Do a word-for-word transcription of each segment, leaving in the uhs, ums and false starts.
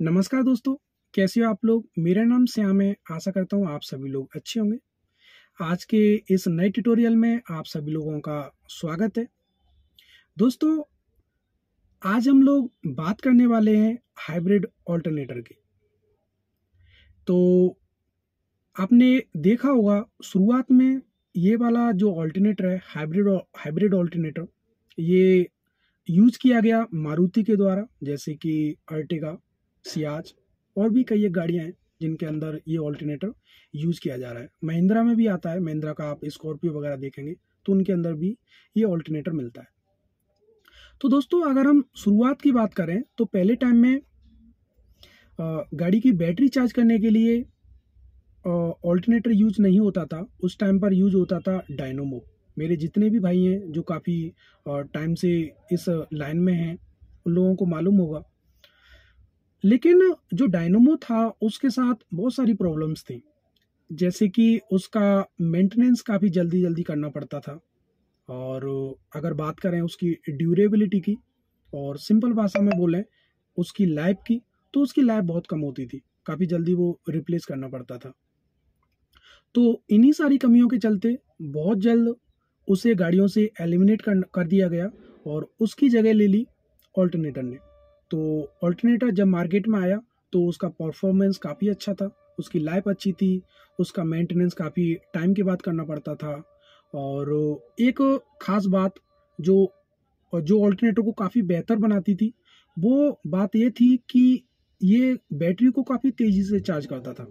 नमस्कार दोस्तों, कैसे हो आप लोग। मेरा नाम श्याम है। आशा करता हूँ आप सभी लोग अच्छे होंगे। आज के इस नए ट्यूटोरियल में आप सभी लोगों का स्वागत है। दोस्तों, आज हम लोग बात करने वाले हैं हाइब्रिड ऑल्टरनेटर की। तो आपने देखा होगा शुरुआत में ये वाला जो ऑल्टरनेटर है, हाइब्रिड हाइब्रिड ऑल्टरनेटर, ये यूज किया गया मारुति के द्वारा, जैसे कि अर्टिगा, सियाज और भी कई एक गाड़ियां हैं जिनके अंदर ये ऑल्टरनेटर यूज किया जा रहा है। महिंद्रा में भी आता है, महिंद्रा का आप स्कॉर्पियो वगैरह देखेंगे तो उनके अंदर भी ये ऑल्टरनेटर मिलता है। तो दोस्तों, अगर हम शुरुआत की बात करें तो पहले टाइम में गाड़ी की बैटरी चार्ज करने के लिए ऑल्टरनेटर यूज नहीं होता था। उस टाइम पर यूज होता था डायनोमो। मेरे जितने भी भाई हैं जो काफ़ी टाइम से इस लाइन में हैं उन लोगों को मालूम होगा। लेकिन जो डायनोमो था उसके साथ बहुत सारी प्रॉब्लम्स थी, जैसे कि उसका मेंटेनेंस काफ़ी जल्दी जल्दी करना पड़ता था। और अगर बात करें उसकी ड्यूरेबिलिटी की और सिंपल भाषा में बोलें उसकी लाइफ की, तो उसकी लाइफ बहुत कम होती थी, काफ़ी जल्दी वो रिप्लेस करना पड़ता था। तो इन्हीं सारी कमियों के चलते बहुत जल्द उसे गाड़ियों से एलिमिनेट कर कर दिया गया और उसकी जगह ले ली ऑल्टरनेटर ने। तो ऑल्टरनेटर जब मार्केट में आया तो उसका परफॉर्मेंस काफ़ी अच्छा था, उसकी लाइफ अच्छी थी, उसका मेंटेनेंस काफ़ी टाइम के बाद करना पड़ता था। और एक ख़ास बात जो जो ऑल्टरनेटर को काफ़ी बेहतर बनाती थी, वो बात ये थी कि ये बैटरी को काफ़ी तेज़ी से चार्ज करता था।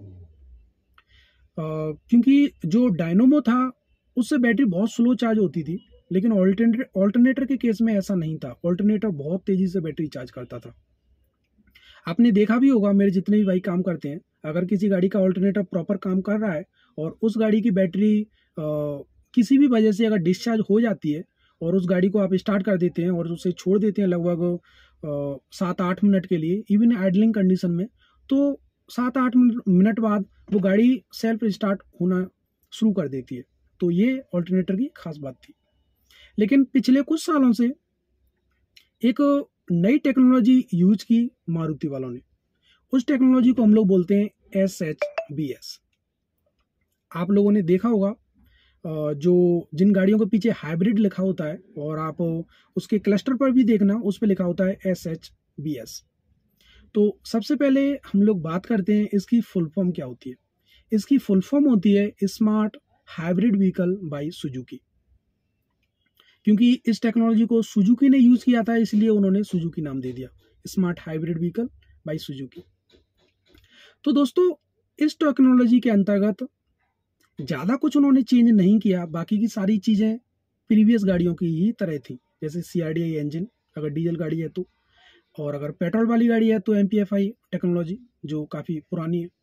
क्योंकि जो डायनोमो था उससे बैटरी बहुत स्लो चार्ज होती थी, लेकिन ऑल्टरनेटर ऑल्टरनेटर के केस में ऐसा नहीं था। ऑल्टरनेटर बहुत तेज़ी से बैटरी चार्ज करता था। आपने देखा भी होगा, मेरे जितने भी भाई काम करते हैं, अगर किसी गाड़ी का ऑल्टरनेटर प्रॉपर काम कर रहा है और उस गाड़ी की बैटरी आ, किसी भी वजह से अगर डिस्चार्ज हो जाती है और उस गाड़ी को आप स्टार्ट कर देते हैं और उसे छोड़ देते हैं लगभग सात आठ मिनट के लिए, इवन आइडलिंग कंडीशन में, तो सात आठ मिनट बाद वो गाड़ी सेल्फ स्टार्ट होना शुरू कर देती है। तो ये ऑल्टरनेटर की खास बात थी। लेकिन पिछले कुछ सालों से एक नई टेक्नोलॉजी यूज की मारुति वालों ने। उस टेक्नोलॉजी को हम लोग बोलते हैं एस एच बी एस। आप लोगों ने देखा होगा जो जिन गाड़ियों के पीछे हाइब्रिड लिखा होता है और आप उसके क्लस्टर पर भी देखना, उस पर लिखा होता है एस एच बी एस। तो सबसे पहले हम लोग बात करते हैं इसकी फुल फॉर्म क्या होती है। इसकी फुल फॉर्म होती है smart hybrid vehicle by Suzuki. क्योंकि इस टेक्नोलॉजी को सुजुकी ने यूज किया था, इसलिए उन्होंने सुजुकी नाम दे दिया, smart hybrid vehicle by Suzuki. तो दोस्तों, इस टेक्नोलॉजी के अंतर्गत ज़्यादा कुछ उन्होंने चेंज नहीं किया। बाकी की सारी चीज़ें प्रीवियस गाड़ियों की ही तरह थी, जैसे C R D I engine अगर डीजल गाड़ी है तो, और अगर पेट्रोल वाली गाड़ी है तो M P F I technology जो काफ़ी पुरानी है।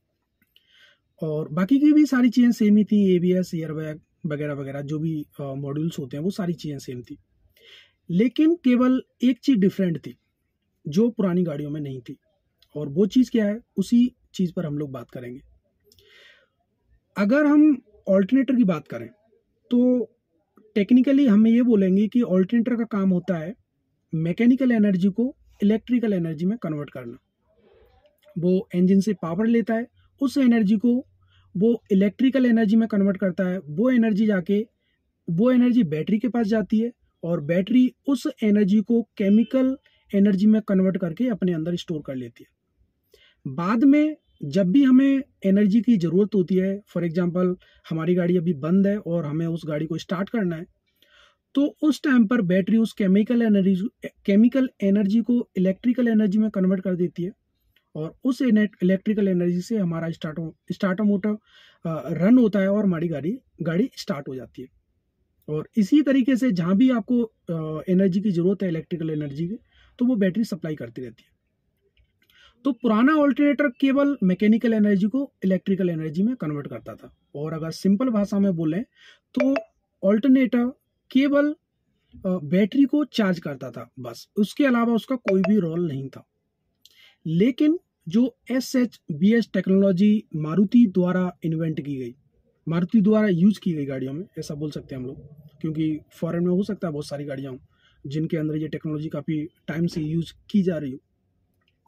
और बाकी की भी सारी चीज़ें सेम ही थी, A B S, air bag वगैरह वगैरह जो भी मॉड्यूल्स होते हैं वो सारी चीज़ें सेम थी। लेकिन केवल एक चीज़ डिफरेंट थी जो पुरानी गाड़ियों में नहीं थी, और वो चीज़ क्या है, उसी चीज़ पर हम लोग बात करेंगे। अगर हम ऑल्टरनेटर की बात करें तो टेक्निकली हमें ये बोलेंगे कि ऑल्टरनेटर का काम होता है मैकेनिकल एनर्जी को इलेक्ट्रिकल एनर्जी में कन्वर्ट करना। वो इंजन से पावर लेता है, उस एनर्जी को वो इलेक्ट्रिकल एनर्जी में कन्वर्ट करता है। वो एनर्जी जाके वो एनर्जी बैटरी के पास जाती है और बैटरी उस एनर्जी को केमिकल एनर्जी में कन्वर्ट करके अपने अंदर स्टोर कर लेती है। बाद में जब भी हमें एनर्जी की ज़रूरत होती है, फॉर एग्जांपल हमारी गाड़ी अभी बंद है और हमें उस गाड़ी को स्टार्ट करना है, तो उस टाइम पर बैटरी उस केमिकल एनर्जी केमिकल एनर्जी को इलेक्ट्रिकल एनर्जी में कन्वर्ट कर देती है और उस इलेक्ट्रिकल एनर्जी से हमारा स्टार्टर स्टार्टर मोटर रन होता है और हमारी गाड़ी गाड़ी स्टार्ट हो जाती है। और इसी तरीके से जहाँ भी आपको एनर्जी की ज़रूरत है इलेक्ट्रिकल एनर्जी की, तो वो बैटरी सप्लाई करती रहती है। तो पुराना ऑल्टरनेटर केवल मैकेनिकल एनर्जी को इलेक्ट्रिकल एनर्जी में कन्वर्ट करता था। और अगर सिंपल भाषा में बोलें तो ऑल्टरनेटर केवल बैटरी को चार्ज करता था, बस, उसके अलावा उसका कोई भी रोल नहीं था। लेकिन जो S H B S technology Maruti द्वारा इन्वेंट की गई, मारुति द्वारा यूज की गई गाड़ियों में, ऐसा बोल सकते हैं हम लोग, क्योंकि फॉरेन में हो सकता है बहुत सारी गाड़ियाँ हों जिनके अंदर ये टेक्नोलॉजी काफ़ी टाइम से यूज की जा रही हो।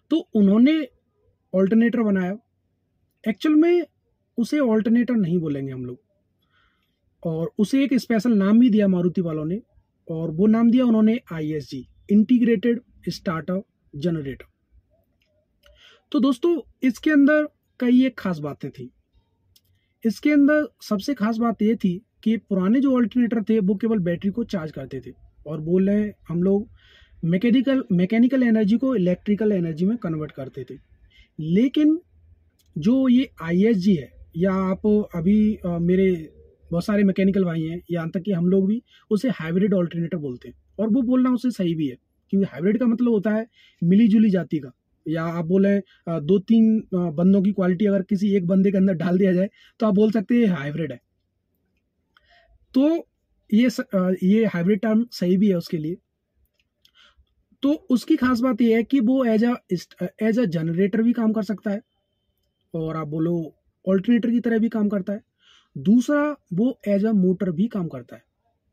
तो उन्होंने ऑल्टरनेटर बनाया। एक्चुअल में उसे ऑल्टरनेटर नहीं बोलेंगे हम लोग, और उसे एक स्पेशल नाम भी दिया मारुति वालों ने, और वो नाम दिया उन्होंने I S G, integrated starter generator. तो दोस्तों इसके अंदर कई एक खास बातें थी। इसके अंदर सबसे खास बात ये थी कि पुराने जो ऑल्टरनेटर थे वो केवल बैटरी को चार्ज करते थे, और बोल रहे हैं हम लोग मैकेनिकल मैकेनिकल एनर्जी को इलेक्ट्रिकल एनर्जी में कन्वर्ट करते थे। लेकिन जो ये आई एस जी है, या आप अभी आ, मेरे बहुत सारे मैकेनिकल भाई हैं, यहाँ तक कि हम लोग भी उसे हाइब्रिड ऑल्टरनेटर बोलते हैं, और वो बोलना उससे सही भी है, क्योंकि हाइब्रिड का मतलब होता है मिली जुली जाति का, या आप बोले दो तीन बंदों की क्वालिटी अगर किसी एक बंदे के अंदर डाल दिया जाए तो आप बोल सकते हैं हाइब्रिड है। तो ये ये हाइब्रिड टर्म सही भी है उसके लिए। तो उसकी खास बात यह है कि वो as a as a generator भी काम कर सकता है, और आप बोलो ऑल्टरनेटर की तरह भी काम करता है। दूसरा, वो एज अ मोटर भी काम करता है,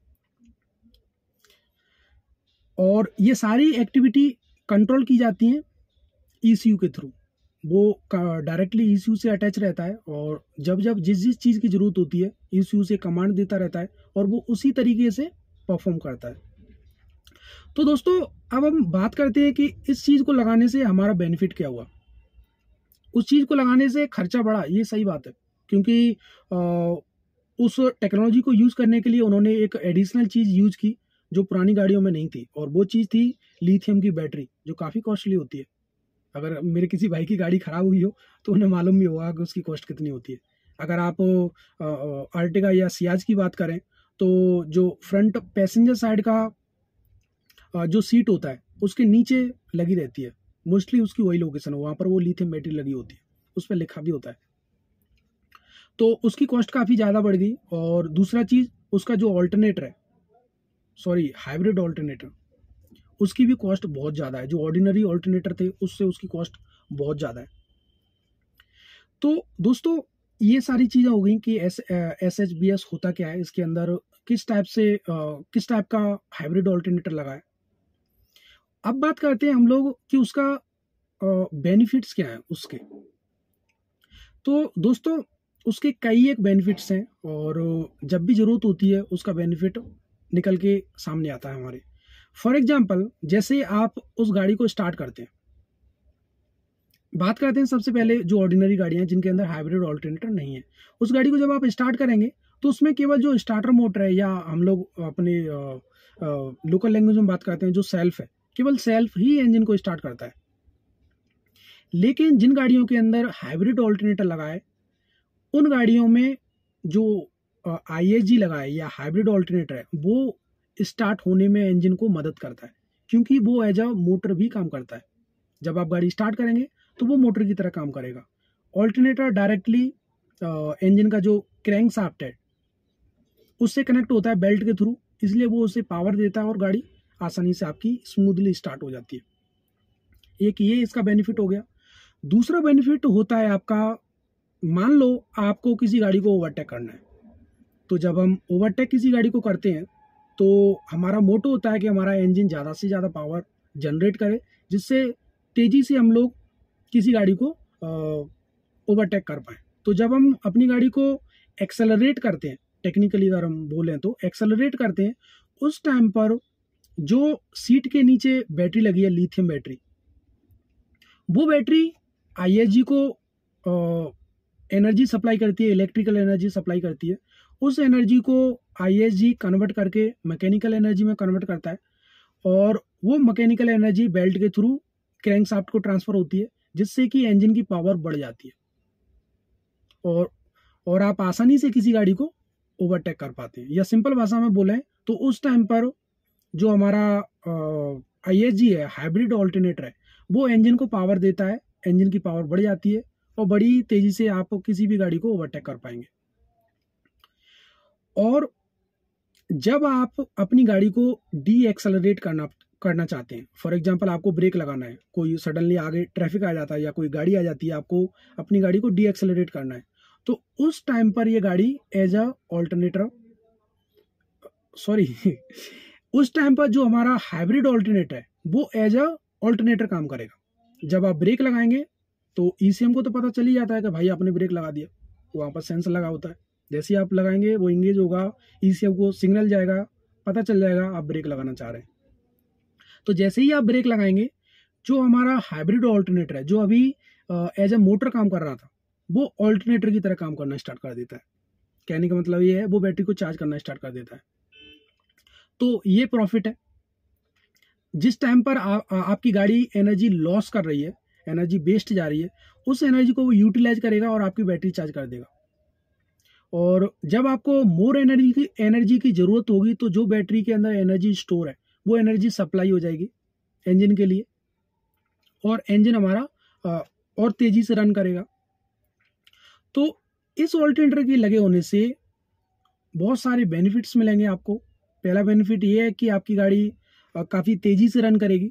और ये सारी एक्टिविटी कंट्रोल की जाती हैं ई सी यू के थ्रू। वो डायरेक्टली ई सी यू से अटैच रहता है, और जब जब जिस जिस चीज़ की ज़रूरत होती है ई सी यू से कमांड देता रहता है, और वो उसी तरीके से परफॉर्म करता है। तो दोस्तों अब हम बात करते हैं कि इस चीज़ को लगाने से हमारा बेनिफिट क्या हुआ। उस चीज़ को लगाने से खर्चा बढ़ा, ये सही बात है, क्योंकि आ, उस टेक्नोलॉजी को यूज़ करने के लिए उन्होंने एक एडिशनल चीज़ यूज की जो पुरानी गाड़ियों में नहीं थी, और वो चीज़ थी लिथियम की बैटरी, जो काफ़ी कॉस्टली होती है। अगर मेरे किसी भाई की गाड़ी ख़राब हुई हो तो उन्हें मालूम भी होगा कि उसकी कॉस्ट कितनी होती है। अगर आप अर्टिगा या सियाज की बात करें तो जो फ्रंट पैसेंजर साइड का जो सीट होता है उसके नीचे लगी रहती है, मोस्टली उसकी वही लोकेशन है, वहाँ पर वो लिथियम बैटरी लगी होती है, उस पर लिखा भी होता है। तो उसकी कॉस्ट काफ़ी ज़्यादा बढ़ गई। और दूसरा चीज़, उसका जो ऑल्टरनेटर है, सॉरी हाइब्रिड ऑल्टरनेटर, उसकी भी कॉस्ट बहुत ज़्यादा है। जो ऑर्डिनरी ऑल्टरनेटर थे उससे उसकी कॉस्ट बहुत ज़्यादा है। तो दोस्तों ये सारी चीज़ें हो गई कि S S H B S होता क्या है, इसके अंदर किस टाइप से किस टाइप का हाइब्रिड ऑल्टरनेटर लगा है। अब बात करते हैं हम लोग कि उसका बेनिफिट्स क्या है उसके। तो दोस्तों उसके कई एक बेनिफिट्स हैं, और जब भी ज़रूरत होती है उसका बेनिफिट निकल के सामने आता है हमारे। फॉर एग्जाम्पल, जैसे आप उस गाड़ी को स्टार्ट करते हैं, बात करते हैं सबसे पहले जो ऑर्डिनरी गाड़ियां हैं जिनके अंदर हाइब्रिड ऑल्टरनेटर नहीं है, उस गाड़ी को जब आप स्टार्ट करेंगे तो उसमें केवल जो स्टार्टर मोटर है, या हम लोग अपने लोकल लैंग्वेज में बात करते हैं जो सेल्फ है, केवल सेल्फ ही इंजन को स्टार्ट करता है। लेकिन जिन गाड़ियों के अंदर हाइब्रिड ऑल्टरनेटर लगा है, उन गाड़ियों में जो आई एस जी लगा है या हाइब्रिड ऑल्टरनेटर है, वो स्टार्ट होने में इंजन को मदद करता है, क्योंकि वो एज अ मोटर भी काम करता है। जब आप गाड़ी स्टार्ट करेंगे तो वो मोटर की तरह काम करेगा। ऑल्टरनेटर डायरेक्टली इंजन का जो क्रैंक शाफ्ट है उससे कनेक्ट होता है बेल्ट के थ्रू, इसलिए वो उसे पावर देता है और गाड़ी आसानी से आपकी स्मूथली स्टार्ट हो जाती है। एक ये इसका बेनिफिट हो गया। दूसरा बेनिफिट होता है आपका, मान लो आपको किसी गाड़ी को ओवरटेक करना है, तो जब हम ओवरटेक किसी गाड़ी को करते हैं तो हमारा मोटो होता है कि हमारा इंजन ज़्यादा से ज़्यादा पावर जनरेट करे, जिससे तेज़ी से हम लोग किसी गाड़ी को ओवरटेक कर पाए। तो जब हम अपनी गाड़ी को एक्सेलरेट करते हैं, टेक्निकली अगर हम बोलें तो एक्सेलरेट करते हैं, उस टाइम पर जो सीट के नीचे बैटरी लगी है लिथियम बैटरी, वो बैटरी आई एस जी को एनर्जी सप्लाई करती है, इलेक्ट्रिकल एनर्जी सप्लाई करती है। उस एनर्जी को आई एस जी कन्वर्ट करके मैकेनिकल एनर्जी में कन्वर्ट करता है, और वो मैकेनिकल एनर्जी बेल्ट के थ्रू क्रैंक शाफ्ट को ट्रांसफर होती है, जिससे कि इंजन की पावर बढ़ जाती है, और और आप आसानी से किसी गाड़ी को ओवरटेक कर पाते हैं। या सिंपल भाषा में बोलें तो उस टाइम पर जो हमारा आई एस जी है, हाइब्रिड ऑल्टरनेटर है, वो इंजन को पावर देता है, इंजन की पावर बढ़ जाती है, और बड़ी तेजी से आप किसी भी गाड़ी को ओवरटेक कर पाएंगे। और जब आप अपनी गाड़ी को डी एक्सेलरेट करना करना चाहते हैं, फॉर एग्जांपल आपको ब्रेक लगाना है, कोई सडनली आगे ट्रैफिक आ जाता है या कोई गाड़ी आ जाती है, आपको अपनी गाड़ी को डी एक्सेलरेट करना है, तो उस टाइम पर ये गाड़ी एज अ ऑल्टरनेटर सॉरी उस टाइम पर जो हमारा हाइब्रिड ऑल्टरनेटर है वो एज अ ऑल्टरनेटर काम करेगा। जब आप ब्रेक लगाएंगे तो ईसीएम को तो पता चल ही जाता है कि भाई आपने ब्रेक लगा दिया, वहाँ पर सेंसर लगा होता है। जैसे ही आप लगाएंगे वो इंगेज होगा, ईसीएम को सिग्नल जाएगा, पता चल जाएगा आप ब्रेक लगाना चाह रहे हैं। तो जैसे ही आप ब्रेक लगाएंगे, जो हमारा हाइब्रिड ऑल्टरनेटर है, जो अभी एज ए मोटर काम कर रहा था, वो ऑल्टरनेटर की तरह काम करना स्टार्ट कर देता है। कहने का मतलब ये है, वो बैटरी को चार्ज करना स्टार्ट कर देता है। तो ये प्रॉफिट है। जिस टाइम पर आ, आ, आपकी गाड़ी एनर्जी लॉस कर रही है, एनर्जी वेस्ट जा रही है, उस एनर्जी को वो यूटिलाइज करेगा और आपकी बैटरी चार्ज कर देगा। और जब आपको मोर एनर्जी की एनर्जी की जरूरत होगी, तो जो बैटरी के अंदर एनर्जी स्टोर है, वो एनर्जी सप्लाई हो जाएगी इंजन के लिए, और इंजन हमारा और तेजी से रन करेगा। तो इस ऑल्टरनेटर के लगे होने से बहुत सारे बेनिफिट्स मिलेंगे आपको। पहला बेनिफिट ये है कि आपकी गाड़ी काफ़ी तेज़ी से रन करेगी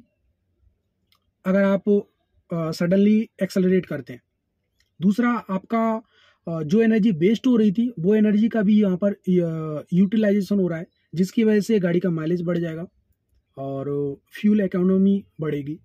अगर आप सडनली एक्सेलरेट करते हैं। दूसरा, आपका जो एनर्जी वेस्ट हो रही थी, वो एनर्जी का भी यहाँ पर यूटिलाइजेशन हो रहा है, जिसकी वजह से गाड़ी का माइलेज बढ़ जाएगा और फ्यूल इकोनॉमी बढ़ेगी,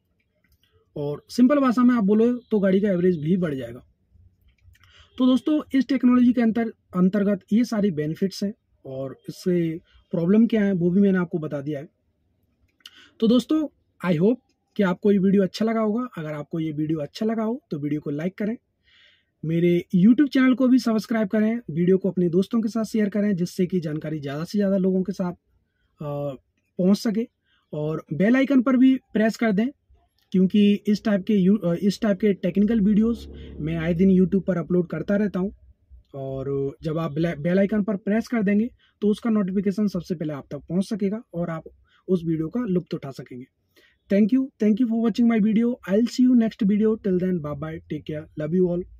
और सिंपल भाषा में आप बोलो तो गाड़ी का एवरेज भी बढ़ जाएगा। तो दोस्तों, इस टेक्नोलॉजी के अंतर अंतर्गत ये सारी बेनिफिट्स हैं, और इससे प्रॉब्लम क्या है वो भी मैंने आपको बता दिया है। तो दोस्तों, आई होप कि आपको ये वीडियो अच्छा लगा होगा। अगर आपको ये वीडियो अच्छा लगा हो तो वीडियो को लाइक करें, मेरे यूट्यूब चैनल को भी सब्सक्राइब करें, वीडियो को अपने दोस्तों के साथ शेयर करें, जिससे कि जानकारी ज़्यादा से ज़्यादा लोगों के साथ पहुंच सके, और बेल आइकन पर भी प्रेस कर दें, क्योंकि इस टाइप के इस टाइप के टेक्निकल वीडियोस मैं आए दिन यूट्यूब पर अपलोड करता रहता हूं, और जब आप बेल आइकन पर प्रेस कर देंगे तो उसका नोटिफिकेशन सबसे पहले आप तक पहुंच सकेगा और आप उस वीडियो का लुत्फ उठा सकेंगे। Thank you thank you for watching my video. I will see you next video. Till then, bye bye, take care, love you all.